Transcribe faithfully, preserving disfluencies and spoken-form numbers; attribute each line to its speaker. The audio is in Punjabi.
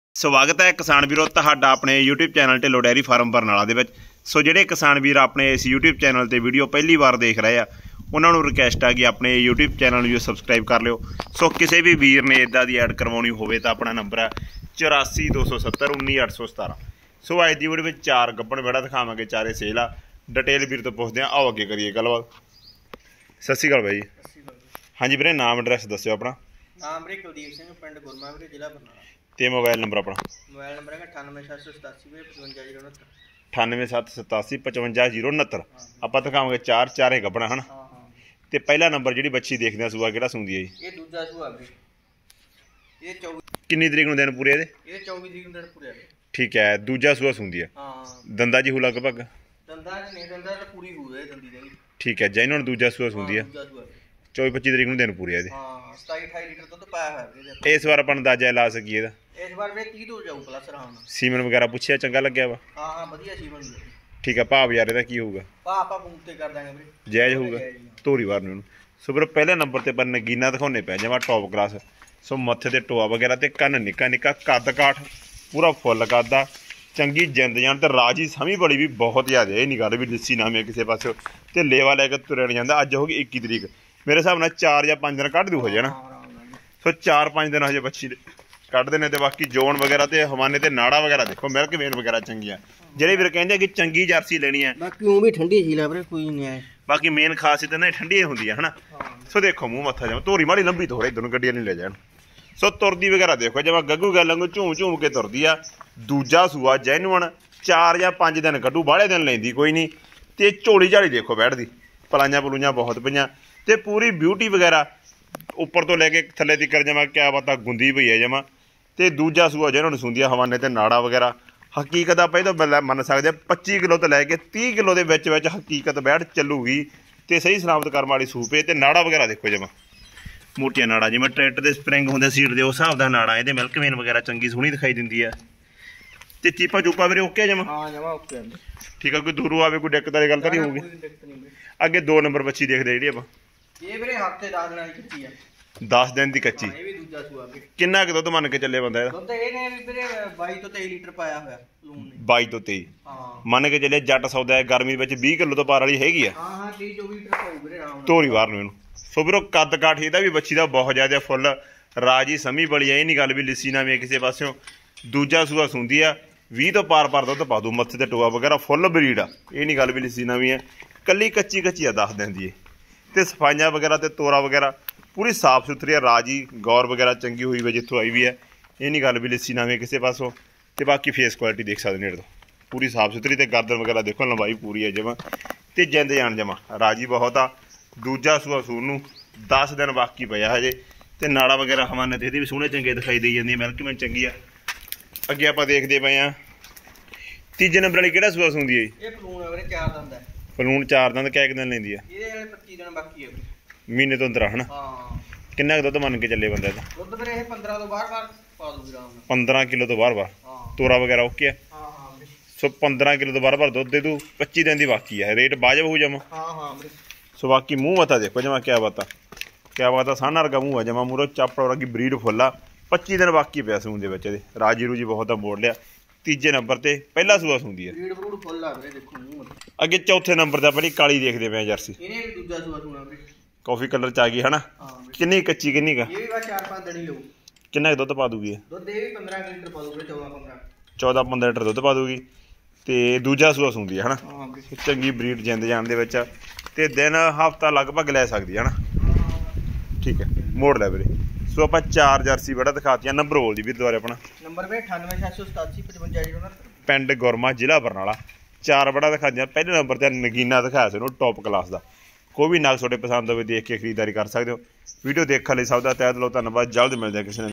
Speaker 1: ਸਵਾਗਤ ਹੈ ਕਿਸਾਨ ਵੀਰੋ ਤੁਹਾਡਾ ਆਪਣੇ YouTube channel Dhillon dairy farm Barnala ਦੇ ਵਿੱਚ। ਸੋ ਜਿਹੜੇ ਕਿਸਾਨ ਵੀਰ ਆਪਣੇ ਇਸ YouTube ਚੈਨਲ ਤੇ ਵੀਡੀਓ ਪਹਿਲੀ ਵਾਰ ਦੇਖ ਰਹੇ ਆ ਉਹਨਾਂ ਨੂੰ ਰਿਕਵੈਸਟ ਆ ਕਿ ਆਪਣੇ YouTube ਚੈਨਲ ਨੂੰ ਸਬਸਕ੍ਰਾਈਬ ਕਰ ਲਿਓ। ਸੋ ਕਿਸੇ ਵੀ ਵੀਰ ਨੇ ਇਦਾਂ ਦੀ ਐਡ ਕਰਵਾਉਣੀ ਹੋਵੇ ਤਾਂ ਆਪਣਾ ਨੰਬਰ ਹੈ ਚੁਰਾਸੀ ਦੋ ਸੌ ਸੱਤਰ ਉੱਨੀ ਅੱਠ ਸੌ ਸਤਾਰਾਂ। ਸੋ ਅੱਜ ਦੀ ਵੀਡੀਓ ਵਿੱਚ ਚਾਰ ਗੱਭਣ ਵਿਹੜਾ ਦਿਖਾਵਾਂਗੇ, ਚਾਰੇ ਸੇਲ ਆ। ਡਿਟੇਲ ਵੀਰ ਤੋਂ ਪੁੱਛਦੇ ਹਾਂ, ਆਓ ਅੱਗੇ ਕਰੀਏ ਗੱਲਬਾਤ। ਸਤਿ ਸ਼੍ਰੀ ਅਕਾਲ ਬਾਈ ਜੀ। ਹਾਂਜੀ ਵੀਰੇ, ਨਾਮ ਐਡਰੈਸ ਦੱਸਿਓ ਆਪਣਾ।
Speaker 2: ਨਾਮ ਵੀਰੇ ਕੁਲਦੀਪ ਸਿੰਘ, ਪਿੰਡ ਗੁਰਮਾ ਵੀਰੇ, ਜ਼ਿਲ੍ਹਾ ਬਰਨਾਲਾ।
Speaker 1: ਤੇ ਮੋਬਾਈਲ ਨੰਬਰ ਆਪਣਾ?
Speaker 2: ਮੋਬਾਈਲ ਨੰਬਰ ਹੈਗਾ ਅਠਾਨਵੇਂ ਸੱਤ ਸੌ ਸਤਾਸੀ ਵੀਰੇ ਪਚਵੰਜਾ ਜ਼ੀਰੋ ਉਣਹੱਤਰ।
Speaker 1: ਅਠਾਨਵੇਂ ਸੱਤ ਸਤਾਸੀ ਪਚਵੰਜਾ ਜ਼ੀਰੋ ਉਣਹੱਤਰ। ਆਪਾਂ ਦਿਖਾਵਾਂਗੇ ਚਾਰ ਚਾਰੇ ਗੱਭਣਾ ਹਨ।
Speaker 2: ਹਾਂ ਹਾਂ।
Speaker 1: ਤੇ ਪਹਿਲਾ ਨੰਬਰ ਜਿਹੜੀ ਬੱਚੀ ਦੇਖਦੇ ਆ ਸੂਆ ਕਿਹੜਾ ਸੂੰਦੀ ਹੈ ਜੀ?
Speaker 2: ਇਹ ਦੂਜਾ ਸੂਆ ਵੀਰੇ। ਇਹ ਚੌਵੀ
Speaker 1: ਕਿੰਨੀ ਤਰੀਕ ਨੂੰ ਦਿਨ ਪੂਰੇ ਇਹਦੇ?
Speaker 2: ਇਹ ਚੌਵੀ ਤਰੀਕ ਨੂੰ ਦਿਨ ਪੂਰੇ ਆ।
Speaker 1: ਠੀਕ ਹੈ, ਦੂਜਾ ਸੂਆ ਸੂੰਦੀ ਹੈ।
Speaker 2: ਹਾਂ।
Speaker 1: ਦੰਦਾ ਜੀ ਹੋ ਲਗਭਗ?
Speaker 2: ਦੰਦਾਂ ਨਹੀਂ, ਦੰਦਾਂ ਤਾਂ ਪੂਰੀ ਹੋ ਗਈ ਦੰਦੀ ਦੇ।
Speaker 1: ਠੀਕ ਹੈ, ਜੈਨੂਨ ਦੂਜਾ ਸੂਆ ਸੂੰਦੀ ਹੈ।
Speaker 2: ਦੂਜਾ ਸੂਆ
Speaker 1: ਚੌਵੀ ਪੱਚੀ ਤਰੀਕ ਨੂੰ ਦਿਨ ਪੂਰੇ ਇਹਦੇ।
Speaker 2: ਹਾਂ। ਸਤਾਈ ਅਠਾਈ ਲੀਟਰ ਦੁੱਧ ਪਾਇਆ ਹੋਇਆ ਵੀਰੇ।
Speaker 1: ਇਸ ਵਾਰ ਆਪਾਂ ਅੰਦਾਜ਼ਾ ਲਾ ਸਕੀਏ ਇਹਦਾ?
Speaker 2: ਇਸ ਵਾਰ ਵੀਰੇ ਤੀਹ ਤੋਂ ਜਾਊ ਪਲੱਸ ਆਰਾਮ ਨਾਲ।
Speaker 1: ਸੀਮਨ ਵਗੈਰਾ ਪੁੱਛਿਆ ਚੰਗਾ ਲੱਗਿਆ ਵਾ?
Speaker 2: ਹਾਂ ਹਾਂ, ਵਧੀਆ ਸੀਮਨ ਵੀਰੇ।
Speaker 1: ਠੀਕ ਹੈ, ਭਾਅ ਯਾਰ ਇਹਦਾ ਕੀ ਹੋਊਗਾ?
Speaker 2: ਭਾਅ ਆਪਾਂ ਫੋਨ ਤੇ ਕਰ ਦਾਂਗੇ ਵੀਰੇ,
Speaker 1: ਜਾਇਜ਼ ਹੋਊਗਾ। ਧੋਰੀ ਵਾਰ ਨੂੰ ਸੋ ਵੀਰੋ ਪਹਿਲੇ ਨੰਬਰ ਤੇ ਪਰ ਨਗੀਨਾ ਦਿਖਾਉਣੇ ਪੈ ਜਾਵਾ ਟੌਪ ਕਲਾਸ। ਸੋ ਮੱਥੇ ਤੇ ਟੋਆ ਵਗੈਰਾ ਤੇ ਕੰਨ ਨਿੱਕਾ ਨਿੱਕਾ, ਕੱਦ ਕਾਠ ਪੂਰਾ ਫੁੱਲ ਕੱਦ, ਚੰਗੀ ਜਿੰਦ ਜਾਨ ਤੇ ਰਾਜੀ ਸਮੀ ਬੜੀ ਵੀ ਬਹੁਤ ਜ਼ਿਆਦਾ। ਇਹ ਨਹੀਂ ਗੱਲ ਵੀ ਲਿੱਸੀ ਨਾ ਮੇ ਕਿਸੇ ਪਾਸੇ ਤੇ ਲੇਵਾ ਲੈ ਕੇ ਤੁਰਿਆ ਨਹੀਂ ਜਾਂਦਾ। ਅੱਜ ਹੋ ਗਈ ਇੱਕੀ ਤਰੀਕ, ਮੇਰੇ ਹਿਸਾਬ ਨਾਲ ਚਾਰ ਜਾਂ ਪੰਜ ਦਿਨ ਕੱਢ ਦੂ ਹੋ ਜਾਣਾ। ਸੋ ਚਾਰ ਪੰਜ ਦਿਨ ਹਜੇ ਬੱਚੀ ਕੱਢਦੇ ਨੇ। ਤੇ ਬਾਕੀ ਜੋਨ ਵਗੈਰਾ ਤੇ ਹਵਾਨੇ ਤੇ ਨਾੜਾ ਵਗੈਰਾ ਦੇਖੋ, ਮਿਲਕ ਵੇਨ ਵਗੈਰਾ ਚੰਗੀਆਂ। ਜਿਹੜੇ ਵੀਰ ਕਹਿੰਦੇ ਕਿ ਚੰਗੀ ਜਰਸੀ ਲੈਣੀ ਹੈ,
Speaker 2: ਬਾਕੀ ਉਹ ਵੀ ਠੰਡੀ ਸੀ ਲੈ ਵੀਰੇ, ਕੋਈ ਨਹੀਂ ਆਏ।
Speaker 1: ਬਾਕੀ ਮੇਨ ਖਾਸੀਅਤ ਇਹਨਾਂ ਦੀ ਠੰਡੀ ਹੁੰਦੀ ਹੈ ਹਨਾ। ਸੋ ਦੇਖੋ ਮੂੰਹ ਮੱਥਾ ਜਾਵਾਂ, ਧੋਰੀ ਮਾੜੀ ਲੰਬੀ ਤੋਰੇ ਇੱਧਰ ਨੂੰ ਗੱਡੀਆਂ ਨਹੀਂ ਲੈ ਜਾਣ। ਸੋ ਤੁਰਦੀ ਵਗੈਰਾ ਦੇਖੋ ਜਿਵੇਂ ਗੱਗੂ ਗੱਲ ਵਾਂਗੂ ਝੂਮ ਝੂਮ ਕੇ ਤੁਰਦੀ ਆ। ਦੂਜਾ ਸੂਆ ਜੈਨੂਅਨ, ਚਾਰ ਜਾਂ ਪੰਜ ਦਿਨ ਕੱਢੂ, ਬਾਹਲੇ ਦਿਨ ਲੈਂਦੀ ਕੋਈ ਨਹੀਂ। ਤੇ ਝੋਲੀ ਝਾੜੀ ਦੇਖੋ ਬੈਠਦੀ, ਪਲਾਈਆਂ ਪਲੂਈਆਂ ਬਹੁਤ ਪਈਆਂ ਤੇ ਪੂਰੀ ਬਿਊਟੀ ਵਗੈਰਾ ਉੱਪਰ ਤੋਂ ਲੈ ਕੇ ਥੱਲੇ ਤੀਕਰ ਜਮਾ ਕਿਆ ਪਤਾ ਗੁੰਦੀ ਪਈ ਹੈ ਜਮਾ। ਤੇ ਦੂਜਾ ਸੂਆ ਜਿਹਨਾਂ ਨੂੰ ਸੁੰਦੀਆਂ ਹਵਾਨੇ ਤੇ ਨਾੜਾ ਵਗੈਰਾ। ਹਕੀਕਤ ਆਪਾਂ ਇਹ ਤਾਂ ਮੰਨ ਸਕਦੇ ਪੱਚੀ ਕਿਲੋ ਤੋਂ ਲੈ ਕੇ ਤੀਹ ਕਿਲੋ ਦੇ ਵਿੱਚ ਵਿੱਚ ਹਕੀਕਤ ਬੈਠ ਚੱਲੂਗੀ ਤੇ ਸਹੀ ਸਲਾਮਤ ਕਰਮ ਵਾਲੀ ਸੂਪੇ। ਤੇ ਨਾੜਾ ਵਗੈਰਾ ਦੇਖੋ ਜਮਾ ਮੋਟੀਆਂ ਨਾੜਾ, ਜਿਵੇਂ ਟਰੈਕਟਰ ਦੇ ਸਪਰਿੰਗ ਹੁੰਦੇ ਸੀਟ ਦੇ ਉਸ ਹਿਸਾਬ ਦਾ ਨਾੜਾ। ਇਹਦੇ ਮਿਲਕ ਵੇਨ ਵਗੈਰਾ ਚੰਗੀ ਸੋਹਣੀ ਦਿਖਾਈ ਦਿੰਦੀ ਆ। ਤੇ ਚੀਪਾ ਚੂਪਾ ਵੀਰੇ ਓਕੇ ਜਮਾ? ਹਾਂ ਜਮਾ ਓਕੇ। ਠੀਕ ਆ, ਕੋਈ ਦੂਰੋਂ ਆਵੇ ਕੋਈ ਦਿੱਕਤ ਵਾਲੀ ਗੱਲ ਤਾਂ ਨਹੀਂ ਹੋਊਗੀ? ਅੱਗੇ ਦੋ ਨੰਬਰ ਬੱਚੀ ਦੇਖਦੇ ਜਿਹੜੀ ਆਪਾਂ। ਇਹ ਵੀਰੇ ਹਫਤੇ ਦਸ ਦਿਨਾਂ ਦੀ ਕੱਚੀ ਆ। ਦਸ ਦਿਨ ਦੀ ਕੱਚੀ। ਇਹ ਵੀ ਦੂਜਾ ਸੂਆ ਵੀਰੇ। ਕਿੰਨਾ ਕੁ ਦੁੱਧ ਮੰਨ ਕੇ ਚੱਲੇ ਬੰਦਾ ਇਹਦਾ?
Speaker 2: ਦੁੱਧ ਇਹਨੇ ਵੀਰੇ ਬਾਈ ਤੋਂ ਤੇਈ ਲੀਟਰ ਪਾਇਆ ਹੋਇਆ ਲੂਣ ਨੇ।
Speaker 1: ਬਾਈ ਤੋਂ ਤੇਈ?
Speaker 2: ਹਾਂ।
Speaker 1: ਮੰਨ ਕੇ ਚੱਲੇ ਜੱਟ ਸੌਦਾ ਹੈ ਗਰਮੀ ਵਿੱਚ ਵੀਹ ਕਿਲੋ ਤੋਂ ਪਾਰ ਵਾਲੀ ਹੈਗੀ ਆ।
Speaker 2: ਹਾਂ ਹਾਂ, ਤੀਹ ਚੌਵੀ ਲੀਟਰ ਪਾਉ ਵੀਰੇ ਆਰਾਮ ਨਾਲ।
Speaker 1: ਧੋਰੀ ਵਾਰ ਨੂੰ ਇਹਨੂੰ। ਸੋ ਵੀਰੋ ਕੱਦ ਕਾਠ ਇਹਦਾ ਵੀ ਬੱਚੀ ਦਾ ਬਹੁਤ ਜ਼ਿਆਦਾ ਫੁੱਲ ਰਾਜੀ ਸਮੀ ਬੜੀ ਆ। ਇਹ ਨਹੀਂ ਗੱਲ ਵੀ ਲਿੱਸੀ ਨਾ ਵੇ ਕਿਸੇ ਪਾਸਿਓਂ। ਦੂਜਾ ਸੂਆ ਸੁੰਦੀ ਆ, ਵੀਹ ਤੋਂ ਪਾਰ ਪਾਰ ਦੁੱਧ ਪਾ ਦੂ। ਮੱਥੇ ਤੇ ਟੋਆ ਵਗੈਰਾ ਫੁੱਲ ਬਰੀਡ ਆ। ਇਹ ਨਹੀਂ ਗੱਲ ਵੀ ਲਿੱਸੀ ਨਾ ਵੀ ਹੈ, ਕੱਲੀ ਕੱਚੀ ਕੱਚੀ ਆ ਦੱਸ ਦਿੰਦੀ ਏ। ਤੇ ਸਫਾਈਆਂ ਵਗੈਰਾ ਤੇ ਤੋਰਾ ਵਗੈਰਾ ਪੂਰੀ ਸਾਫ ਸੁਥਰੀ ਆ, ਰਾਜੀ ਗੌਰ ਵਗੈਰਾ ਚੰਗੀ ਹੋਈ ਵੀ ਜਿੱਥੋਂ ਆਈ ਵੀ ਹੈ। ਇਹ ਨਹੀਂ ਗੱਲ ਵੀ ਲਿੱਸੀ ਨਾ ਵੇ ਕਿਸੇ ਪਾਸੋਂ। ਤੇ ਬਾਕੀ ਫੇਸ ਕੁਆਲਿਟੀ ਦੇਖ ਸਕਦੇ ਨੇੜੇ ਤੋਂ ਪੂਰੀ ਸਾਫ ਸੁਥਰੀ। ਤੇ ਗਰਦਨ ਵਗੈਰਾ ਦੇਖੋ ਲੰਬਾਈ ਪੂਰੀ ਹੈ ਜਮਾ। ਤੇ ਜਿੰਦ ਜਾਣ ਜਮਾ ਰਾਜੀ ਬਹੁਤ ਆ। ਦੂਜਾ ਸੂਆ ਸੂਰ ਨੂੰ ਦਸ ਦਿਨ ਬਾਕੀ ਪਿਆ ਹਜੇ। ਤੇ ਨਾੜਾ ਵਗੈਰਾ ਹਵਾਨੇ ਤੇ ਇਹਦੇ ਵੀ ਸੋਹਣੇ ਚੰਗੇ ਦਿਖਾਈ ਦੇਈ ਜਾਂਦੀ। ਮਿਲਕ ਵੇਨ ਚੰਗੀ ਆ। ਅੱਗੇ ਆਪਾਂ ਦੇਖਦੇ ਪਏ ਹਾਂ ਤੀਜੇ ਨੰਬਰ ਵਾਲੀ ਕਿਹੜਾ ਸੂਆ ਸੁੰਦੀ ਹੈ ਜੀ? ਇਹ ਪਲੂਣ ਹੈ ਵੀਰੇ, ਚਾਰ ਦੰਦ ਹੈ। ਪਲੂਣ ਚਾਰ ਦੰਦ ਕਿਆ ਦਿਨ ਲੈਂਦੀ ਆ? ਇਹਦੇ ਵਾਲੇ ਪੱਚੀ ਦਿਨ ਬਾਕੀ ਹੈ ਮਹੀਨੇ ਤੋਂ ਅੰਦਰ ਹਨਾ। ਹਾਂ। ਕਿੰਨਾ ਕੁ ਦੁੱਧ ਮੰਨ ਕੇ ਚੱਲੇ ਬੰਦਾ ਇਹਦਾ? ਦੁੱਧ ਵੀਰੇ ਇਹ ਪੰਦਰਾਂ ਤੋਂ ਬਾਹਰ ਬਾਹਰ ਪਾ ਦੂਗੀ ਆਰਾਮ ਨਾਲ। ਪੰਦਰਾਂ ਕਿਲੋ ਤੋਂ ਬਾਹਰ ਬਾਹਰ? ਹਾਂ। ਤੋਰਾ ਵਗੈਰਾ ਓਕੇ ਆ? ਹਾਂ ਹਾਂ ਵੀਰੇ। ਸੋ ਪੰਦਰਾਂ ਕਿਲੋ ਤੋਂ ਬਾਹਰ ਬਾਹਰ ਦੁੱਧ ਦੇ ਦੂ। ਪੱਚੀ ਦਿਨ ਦੀ ਬਾਕੀ ਹੈ। ਰੇਟ ਵਾਜਬ ਹੋ ਜਾਵਾਂ? ਹਾਂ ਹਾਂ ਵੀਰੇ। ਸੋ ਬਾਕੀ ਮੂੰਹ ਮੱਥਾ ਦੇਖੋ ਜਮਾ ਕਿਆ ਬਾਤ ਆ, ਕਿਆ ਬਾਤ ਆ। ਸਾਨਾ ਵਰਗਾ ਮੂੰਹ ਆ ਜਮਾ, ਮੂਹਰੋਂ ਚਾਪੜ ਵਰਗੀ ਬਰੀਡ ਫੁੱਲਾ। ਪੱਚੀ ਦਿਨ ਬਾਕੀ ਪਿਆ ਸੂਣ ਦੇ ਵਿੱਚ ਇਹਦੇ। ਰਾਜੀ ਰੂਜੀ ਬਹੁਤ ਆ, ਮੋੜ ਲਿਆ। ਤੀਜੇ ਨੰਬਰ ਤੇ ਪਹਿਲਾ ਸੂਆ ਸੁੰਦੀ ਹੈ। ਬਰੀਡ ਬਰੂਡ ਫੁੱਲ ਆ ਵੀਰੇ ਦੇਖੋ ਮੂੰਹ ਮੱਥਾ। ਅੱਗੇ ਚੌਥੇ ਨੰਬਰ ਤੇ ਆਪਣੀ ਕਾਲੀ ਦੇਖਦੇ ਪਏ ਜਰਸੀ। ਇਹਨੇ ਵੀ ਦੂਜਾ ਸੂਆ ਸੁਣਾ ਵੀਰੇ, ਕਾਫੀ ਕਲਰ ਚ ਆ ਗਈ ਹਨਾ। ਕਿੰਨੀ ਕੱਚੀ ਕਿੰਨੀ ਕਾ? ਇਹ ਵੀ ਬਸ ਚਾਰ ਪੰਜ ਦਿਨ ਹੀ ਲਊ। ਕਿੰਨਾ ਦੁੱਧ ਪਾ ਦੂਗੀ ਇਹ? ਦੁੱਧ ਇਹ ਵੀ ਪੰਦਰਾਂ ਲੀਟਰ ਪਾ ਦੂਗੀ। ਚੌਦਾਂ ਪੰਦਰਾਂ ਚੌਦਾਂ ਪੰਦਰਾਂ ਲੀਟਰ ਦੁੱਧ ਪਾ ਦੂਗੀ। ਤੇ ਦੂਜਾ ਸੂਆ ਸੁੰਦੀ ਹੈ ਹਨਾ। ਚੰਗੀ ਬਰੀਡ ਜਿੰਦ ਜਾਣ ਦੇ ਵਿੱਚ। ਤੇ ਦਿਨ ਹਫਤਾ ਲਗਭਗ ਲੈ ਸਕਦੀ ਹੈ ਹਨਾ। ਠੀਕ ਹੈ, ਮੋੜ ਲੈ ਵੀਰੇ। ਸੋ ਆਪਾਂ ਚਾਰ ਜਰਸੀ ਬੜਾ ਦਿਖਾਤੀਆਂ। ਨੰਬਰ ਬੋਲ ਦੀ ਵੀਰ ਦੁਬਾਰਾ ਆਪਣਾ। ਨੰਬਰ ਵੀਰੇ ਅਠਾਨਵੇਂ ਸੱਤ ਸੌ ਸਤਾਸੀ ਪਚਵੰਜਾ ਜ਼ੀਰੋ ਉਣਹੱਤਰ, ਪਿੰਡ ਗੁਰਮਾ, ਜ਼ਿਲ੍ਹਾ ਬਰਨਾਲਾ। ਚਾਰ ਬੜਾ ਦਿਖਾਤੀਆਂ। ਪਹਿਲੇ ਨੰਬਰ ਤੇ ਨਗੀਨਾ ਦਿਖਾਇਆ ਸੀ ਉਹਨੂੰ ਟੌਪ ਕਲਾਸ ਦਾ। ਕੋਈ ਵੀ ਨਗ ਤੁਹਾਡੇ ਪਸੰਦ ਹੋਵੇ ਦੇਖ ਕੇ ਖਰੀਦਦਾਰੀ ਕਰ ਸਕਦੇ ਹੋ। ਵੀਡੀਓ ਦੇਖਣ ਲਈ ਸਭ ਦਾ ਤਹਿ ਦਿਲੋਂ ਧੰਨਵਾਦ। ਜਲਦ ਮਿਲਦੇ ਹਾਂ ਕਿਸੇ